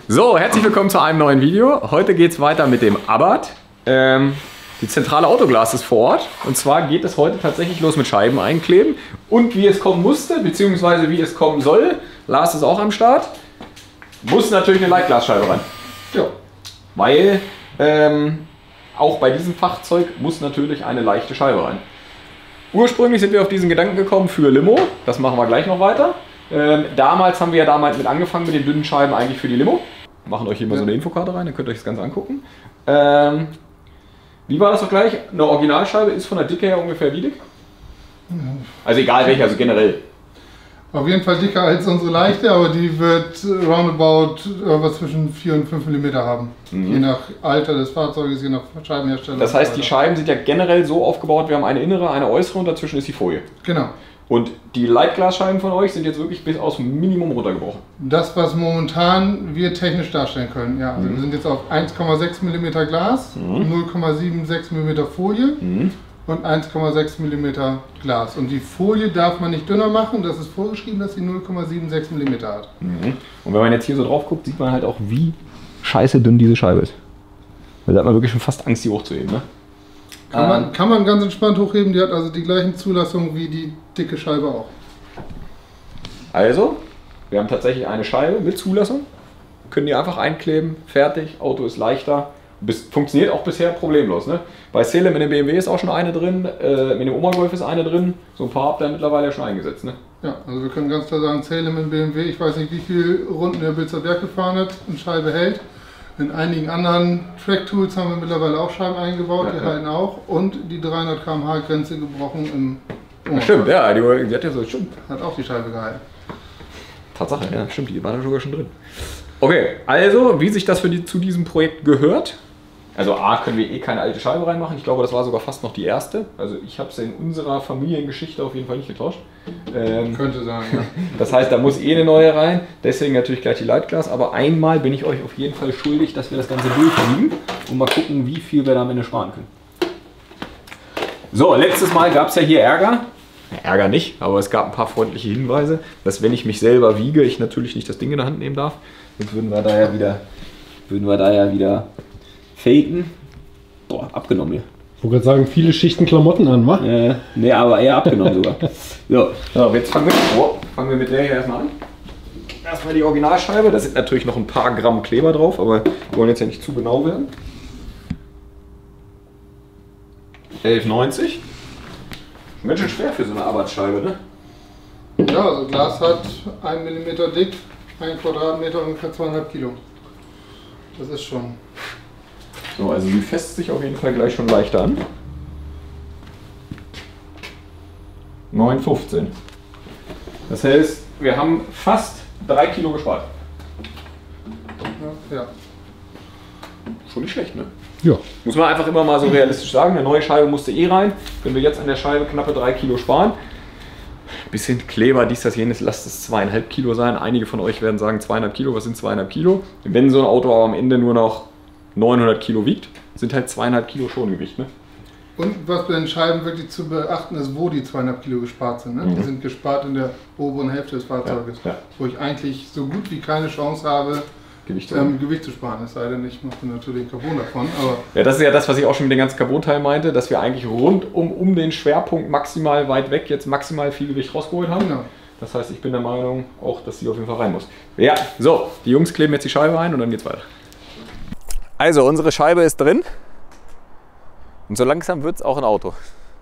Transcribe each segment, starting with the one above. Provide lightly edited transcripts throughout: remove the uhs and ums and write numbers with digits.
So, herzlich willkommen zu einem neuen Video. Heute geht es weiter mit dem Abarth. Die zentrale Autoglas ist vor Ort. Und zwar geht es heute tatsächlich los mit Scheiben einkleben. Und wie es kommen musste, beziehungsweise wie es kommen soll. Lars ist auch am Start. Muss natürlich eine Leichtglasscheibe rein. Ja. Weil auch bei diesem Fachzeug muss natürlich eine leichte Scheibe rein. Ursprünglich sind wir auf diesen Gedanken gekommen für Limo. Das machen wir gleich noch weiter. Damals haben wir ja damals mit angefangen mit den dünnen Scheiben eigentlich für die Limo. Machen euch hier mal so eine Infokarte rein, dann könnt ihr euch das Ganze angucken. Wie war das doch gleich? Eine Originalscheibe ist von der Dicke her ungefähr wie dick? Also egal welche, also generell. Auf jeden Fall dicker als unsere leichte, aber die wird roundabout irgendwas zwischen 4 und 5 mm haben. Je nach Alter des Fahrzeuges, je nach Scheibenhersteller. Das heißt, die Scheiben sind ja generell so aufgebaut, wir haben eine innere, eine äußere und dazwischen ist die Folie. Genau. Und die Leichtglasscheiben von euch sind jetzt wirklich bis aufs Minimum runtergebrochen. Das, was momentan wir technisch darstellen können, ja. Also wir sind jetzt auf 1,6 mm Glas, 0,76 mm Folie und 1,6 mm Glas. Und die Folie darf man nicht dünner machen, das ist vorgeschrieben, dass sie 0,76 mm hat. Und wenn man jetzt hier so drauf guckt, sieht man halt auch, wie scheiße dünn diese Scheibe ist. Da hat man wirklich schon fast Angst, die hochzuheben, ne? Kann man ganz entspannt hochheben, die hat also die gleichen Zulassungen wie die dicke Scheibe auch. Also, wir haben tatsächlich eine Scheibe mit Zulassung, können die einfach einkleben, fertig, Auto ist leichter, funktioniert auch bisher problemlos. Ne? Bei Selim mit dem BMW ist auch schon eine drin, mit dem Oma Golf ist eine drin, so ein paar habt ihr mittlerweile schon eingesetzt. Ne? Ja, also wir können ganz klar sagen, Selim mit dem BMW, ich weiß nicht wie viele Runden der Bilzer Berg gefahren hat, eine Scheibe hält. In einigen anderen Track-Tools haben wir mittlerweile auch Scheiben eingebaut, die halten auch. Und die 300 km/h Grenze gebrochen im ja, stimmt, ja, die hat ja so, stimmt. Hat auch die Scheibe gehalten. Tatsache, ja, stimmt, die war da sogar schon drin. Okay, also, wie sich das zu diesem Projekt gehört. Also A, können wir eh keine alte Scheibe reinmachen. Ich glaube, das war sogar fast noch die erste. Also ich habe es in unserer Familiengeschichte auf jeden Fall nicht getauscht. Könnte sein, ja. Das heißt, da muss eh eine neue rein. Deswegen natürlich gleich die Leichtglas. Aber einmal bin ich euch auf jeden Fall schuldig, dass wir das Ganze durchliegen und mal gucken, wie viel wir da am Ende sparen können. So, letztes Mal gab es ja hier Ärger. Ärger nicht, aber es gab ein paar freundliche Hinweise, dass wenn ich mich selber wiege, ich natürlich nicht das Ding in der Hand nehmen darf. Jetzt würden wir da ja wieder faken. Boah, abgenommen hier. Ich wollte gerade sagen, viele Schichten Klamotten an, wa? Ne, aber eher abgenommen sogar. So, jetzt fangen wir mit der hier erstmal an. Erstmal die Originalscheibe, da sind natürlich noch ein paar Gramm Kleber drauf, aber wir wollen jetzt ja nicht zu genau werden. 11,90. Ganz schön schwer für so eine Abarth-Scheibe, ne? Ja, also Glas hat 1 mm dick, 1 Quadratmeter ungefähr 2,5 Kilo. Das ist schon. So, also die fässt sich auf jeden Fall gleich schon leichter an. 9,15. Das heißt, wir haben fast 3 Kilo gespart. Ja. Schon nicht schlecht, ne? Ja. Muss man einfach immer mal so realistisch sagen, eine neue Scheibe musste eh rein. Wenn wir jetzt an der Scheibe knappe 3 Kilo sparen, bisschen Kleber, dies, das, jenes, lasst es 2,5 Kilo sein. Einige von euch werden sagen 2,5 Kilo, was sind 2,5 Kilo? Wenn so ein Auto aber am Ende nur noch 900 Kilo wiegt, sind halt 2,5 Kilo schon Gewicht. Ne? Und was bei den Scheiben wirklich zu beachten ist, wo die 2,5 Kilo gespart sind. Ne? Die sind gespart in der oberen Hälfte des Fahrzeuges, wo ich eigentlich so gut wie keine Chance habe, Gewicht zu sparen. Es sei denn, ich mache natürlich Carbon davon. Aber ja, das ist ja das, was ich auch schon mit den ganzen Carbon-Teilen meinte, dass wir eigentlich rund um den Schwerpunkt maximal weit weg jetzt maximal viel Gewicht rausgeholt haben. Genau. Das heißt, ich bin der Meinung auch, dass sie auf jeden Fall rein muss. Ja, so, die Jungs kleben jetzt die Scheibe ein und dann geht's weiter. Also, unsere Scheibe ist drin und so langsam wird es auch ein Auto.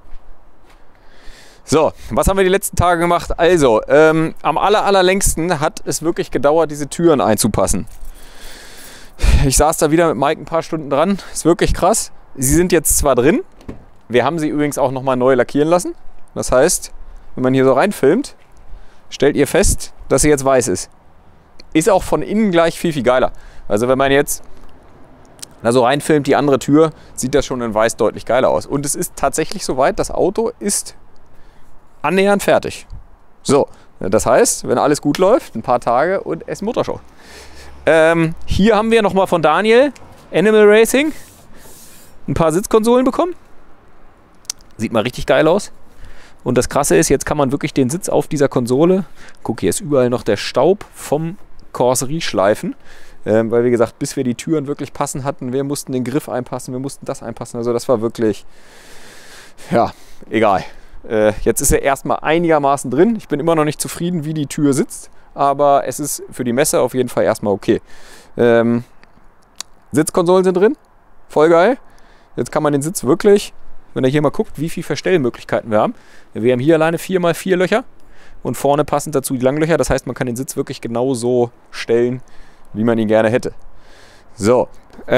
So, was haben wir die letzten Tage gemacht? Also, am allerlängsten hat es wirklich gedauert, diese Türen einzupassen. Ich saß da wieder mit Mike ein paar Stunden dran, ist wirklich krass. Sie sind jetzt zwar drin, wir haben sie übrigens auch nochmal neu lackieren lassen. Das heißt, wenn man hier so reinfilmt, stellt ihr fest, dass sie jetzt weiß ist. Ist auch von innen gleich viel geiler. Also wenn man jetzt da so reinfilmt, die andere Tür, sieht das schon in weiß deutlich geiler aus. Und es ist tatsächlich soweit, das Auto ist annähernd fertig. So, das heißt, wenn alles gut läuft, ein paar Tage und es Motorshow. Hier haben wir nochmal von Daniel, Animal Racing, ein paar Sitzkonsolen bekommen. Sieht mal richtig geil aus. Und das Krasse ist, jetzt kann man wirklich den Sitz auf dieser Konsole, guck, hier ist überall noch der Staub vom Karosserieschleifen, Weil wie gesagt, bis wir die Türen wirklich passend hatten, wir mussten den Griff einpassen, wir mussten das einpassen. Also das war wirklich, ja, egal. Jetzt ist er erstmal einigermaßen drin. Ich bin immer noch nicht zufrieden, wie die Tür sitzt. Aber es ist für die Messe auf jeden Fall erstmal okay. Sitzkonsolen sind drin. Voll geil. Jetzt kann man den Sitz wirklich, wenn ihr hier mal guckt, wie viele Verstellmöglichkeiten wir haben. Wir haben hier alleine 4x4 Löcher und vorne passend dazu die Langlöcher. Das heißt, man kann den Sitz wirklich genau so stellen, wie man ihn gerne hätte. So.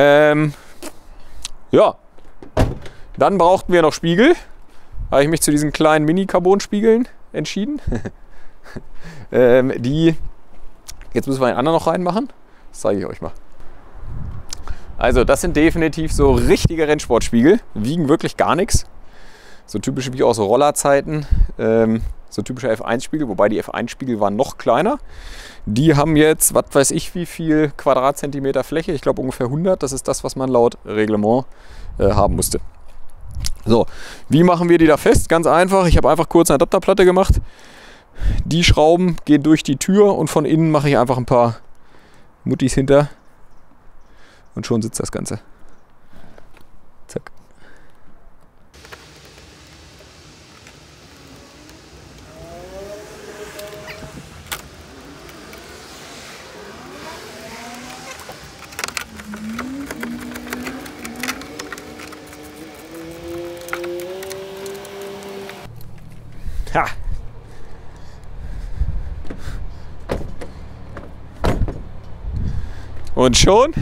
Ja. Dann brauchten wir noch Spiegel. Habe ich mich zu diesen kleinen Mini-Carbon-Spiegeln entschieden. Jetzt müssen wir einen anderen noch reinmachen. Das zeige ich euch mal. Also das sind definitiv so richtige Rennsportspiegel. Wiegen wirklich gar nichts. So typische wie aus Rollerzeiten. So typische F1-Spiegel, wobei die F1-Spiegel waren noch kleiner. Die haben jetzt, was weiß ich, wie viel Quadratzentimeter Fläche. Ich glaube ungefähr 100. Das ist das, was man laut Reglement haben musste. So, wie machen wir die da fest? Ganz einfach. Ich habe einfach kurz eine Adapterplatte gemacht. Die Schrauben gehen durch die Tür und von innen mache ich einfach ein paar Muttis hinter. Und schon sitzt das Ganze. Zack. Ha! Und schon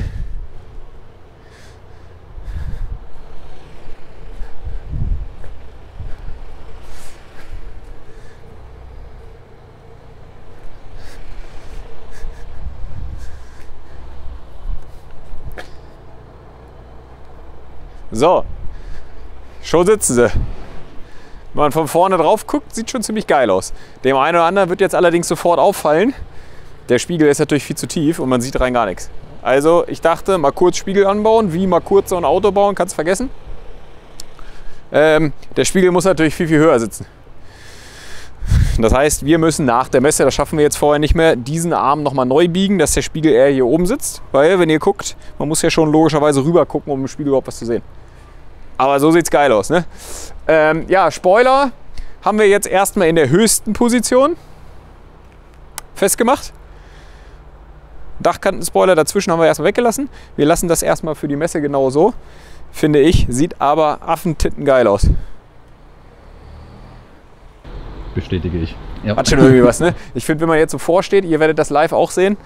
so, schon sitzen sie. Wenn man von vorne drauf guckt, sieht schon ziemlich geil aus. Dem einen oder anderen wird jetzt allerdings sofort auffallen, der Spiegel ist natürlich viel zu tief und man sieht rein gar nichts. Also ich dachte, mal kurz Spiegel anbauen, wie mal kurz so ein Auto bauen, kannst du vergessen. Der Spiegel muss natürlich viel, viel höher sitzen. Das heißt, wir müssen nach der Messe, das schaffen wir jetzt vorher nicht mehr, diesen Arm nochmal neu biegen, dass der Spiegel eher hier oben sitzt. Weil, wenn ihr guckt, man muss ja schon logischerweise rüber gucken, um im Spiegel überhaupt was zu sehen. Aber so sieht es geil aus, ne? Ja, Spoiler haben wir jetzt erstmal in der höchsten Position festgemacht. Dachkantenspoiler dazwischen haben wir erstmal weggelassen. Wir lassen das erstmal für die Messe genau so, finde ich. Sieht aber affentitten geil aus. Bestätige ich. Ja. Hat schon irgendwie was, ne? Ich finde, wenn man jetzt so vorsteht, ihr werdet das live auch sehen,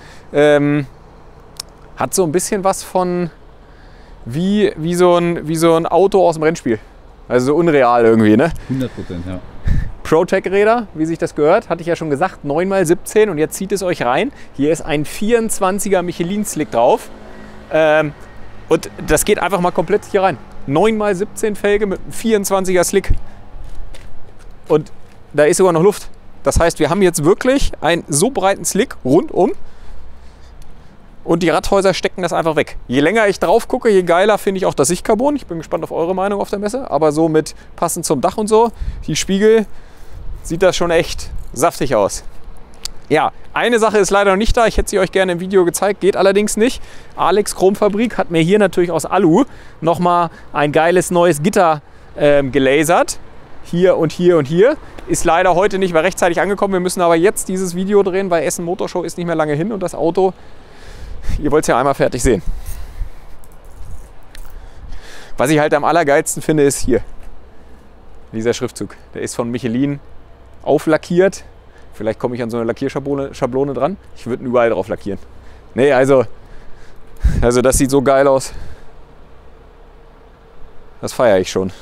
hat so ein bisschen was von wie so ein Auto aus dem Rennspiel. Also so unreal irgendwie, ne? 100%, ja. ProTech-Räder, wie sich das gehört, hatte ich ja schon gesagt, 9x17 und jetzt zieht es euch rein. Hier ist ein 24er Michelin-Slick drauf und das geht einfach mal komplett hier rein. 9x17 Felge mit einem 24er Slick und da ist sogar noch Luft. Das heißt, wir haben jetzt wirklich einen so breiten Slick rundum und die Radhäuser stecken das einfach weg. Je länger ich drauf gucke, je geiler finde ich auch das Sichtcarbon. Ich bin gespannt auf eure Meinung auf der Messe, aber so mit passend zum Dach und so, die Spiegel, sieht das schon echt saftig aus. Ja, eine Sache ist leider noch nicht da. Ich hätte sie euch gerne im Video gezeigt, geht allerdings nicht. Alex Chromfabrik hat mir hier natürlich aus Alu nochmal ein geiles neues Gitter gelasert. Hier und hier und hier. Ist leider heute nicht mehr rechtzeitig angekommen. Wir müssen aber jetzt dieses Video drehen, weil Essen Motorshow ist nicht mehr lange hin und das Auto, ihr wollt es ja einmal fertig sehen. Was ich halt am allergeilsten finde, ist hier dieser Schriftzug. Der ist von Michelin auflackiert. Vielleicht komme ich an so eine Lackierschablone dran. Ich würde ihn überall drauf lackieren. Nee, also das sieht so geil aus. Das feiere ich schon.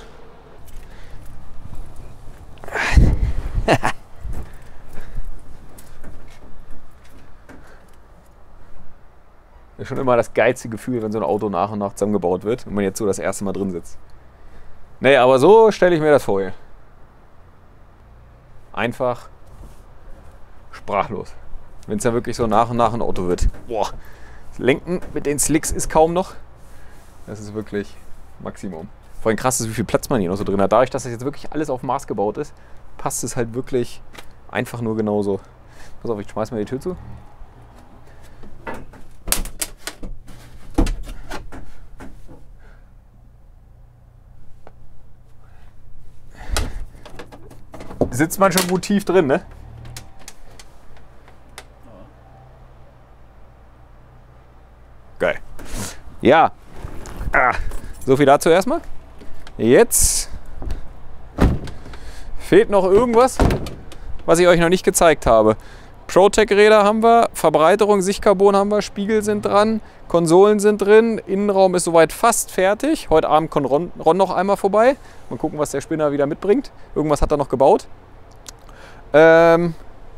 Das ist schon immer das geilste Gefühl, wenn so ein Auto nach und nach zusammengebaut wird und man jetzt so das erste Mal drin sitzt. Nee, aber so stelle ich mir das vor hier. Einfach sprachlos. Wenn es ja wirklich so nach und nach ein Auto wird. Boah, das Lenken mit den Slicks ist kaum noch. Das ist wirklich Maximum. Vor allem krass ist, wie viel Platz man hier noch so drin hat. Dadurch, dass das jetzt wirklich alles auf Maß gebaut ist, passt es halt wirklich einfach nur genauso. Pass auf, ich schmeiß mal die Tür zu. Sitzt man schon gut tief drin, ne? Geil. Ja. So viel dazu erstmal. Jetzt fehlt noch irgendwas, was ich euch noch nicht gezeigt habe. ProTech-Räder haben wir, Verbreiterung, Sichtcarbon haben wir, Spiegel sind dran, Konsolen sind drin, Innenraum ist soweit fast fertig. Heute Abend kommt Ron noch einmal vorbei. Mal gucken, was der Spinner wieder mitbringt. Irgendwas hat er noch gebaut. Höhe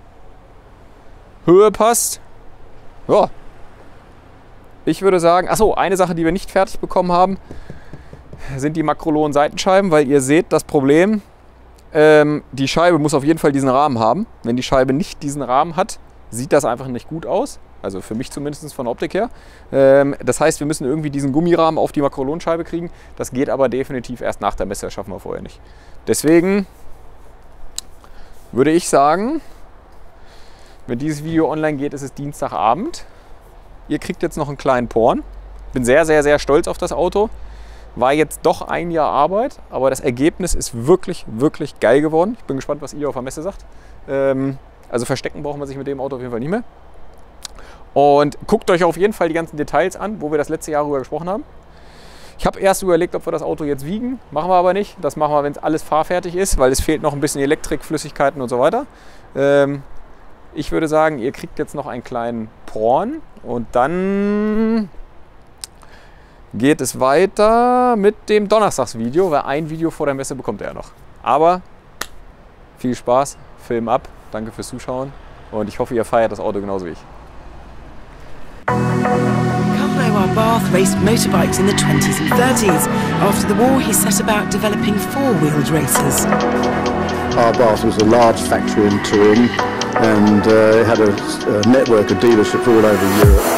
passt. Ja. Ich würde sagen, achso, eine Sache, die wir nicht fertig bekommen haben, sind die Makrolon-Seitenscheiben, weil ihr seht das Problem, die Scheibe muss auf jeden Fall diesen Rahmen haben. Wenn die Scheibe nicht diesen Rahmen hat, sieht das einfach nicht gut aus. Also für mich zumindest von der Optik her. Das heißt, wir müssen irgendwie diesen Gummirahmen auf die Makrolonscheibe kriegen. Das geht aber definitiv erst nach der Messe, das schaffen wir vorher nicht. Deswegen würde ich sagen, wenn dieses Video online geht, ist es Dienstagabend. Ihr kriegt jetzt noch einen kleinen Porn. Bin sehr, sehr, sehr stolz auf das Auto. War jetzt doch ein Jahr Arbeit, aber das Ergebnis ist wirklich, wirklich geil geworden. Ich bin gespannt, was ihr auf der Messe sagt. Also verstecken braucht man sich mit dem Auto auf jeden Fall nicht mehr. Und guckt euch auf jeden Fall die ganzen Details an, wo wir das letzte Jahr darüber gesprochen haben. Ich habe erst überlegt, ob wir das Auto jetzt wiegen. Machen wir aber nicht. Das machen wir, wenn es alles fahrfertig ist, weil es fehlt noch ein bisschen Elektrik, Flüssigkeiten und so weiter. Ich würde sagen, ihr kriegt jetzt noch einen kleinen Porn und dann geht es weiter mit dem Donnerstagsvideo, weil ein Video vor der Messe bekommt er noch. Aber viel Spaß, Film ab, danke fürs Zuschauen und ich hoffe, ihr feiert das Auto genauso wie ich. Carlo Barth raced motorbikes in the 20s and 30s. After the war, he set about developing four-wheeled racers. Barth was a large factory in Turin and it had a network of dealerships all over Europe.